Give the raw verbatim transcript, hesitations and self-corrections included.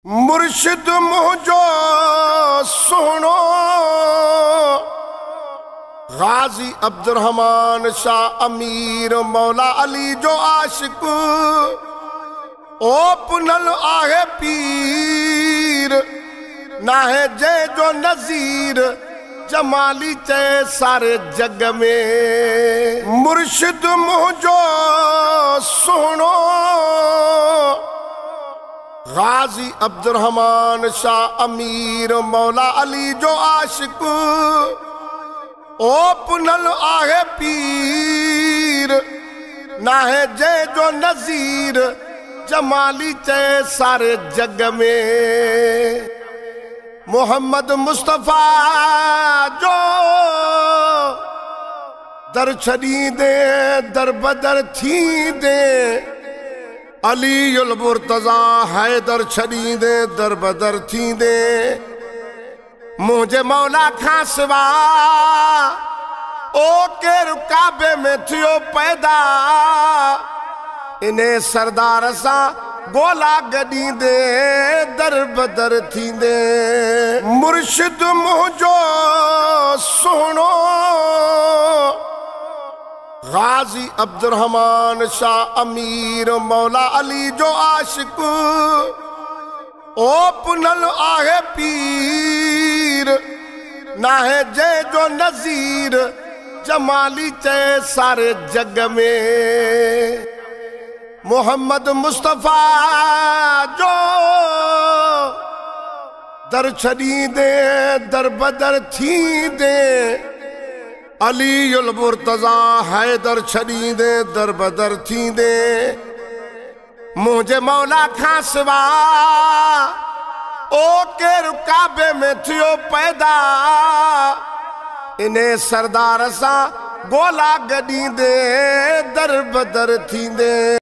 मुर्शिद मुझो सुनो गाजी अब्दुर्रहमान शाह अमीर मौला अली जो आशिक ओपनल आहे पीर नाहे जे जो नजीर जमाली चे सारे जग में। मुर्शिद मुझो सुनो गाजी अब्दुर्रहमान शाह अमीर मौला अली जो आशिक ओपनल आहे पीर नाहे जे जो नजीर जमाली चे सारे जग में। मोहम्मद मुस्तफा जो दर छड़ी दे दर बदर थी दे अली उल मुर्तजा हैदर छड़ी दे दर बदर थी दे मुझे मौला खां सिवा ओ के रुकाबे में थियो पैदा इन्हें सरदार सा गोला गडी दे दर बदर थी दे। मुर्शिद मुझो सुनो गाजी अब्दुर्रहमान शाह अमीर मौला अली जो आशिक ओपनल आहे पीर नाहे जे जो नजीर जमाली चे सारे जग में। मोहम्मद मुस्तफा जो दर छड़ी दे दर बदर थी दे अली उल मुर्तजा हैदर छड़ी दे दर बदर थी दे मुझे मौला खां सिवा ओ के रुकाबे में थियो पैदा इन्हें सरदार सा गोला गडी दे दर बदर थी दे।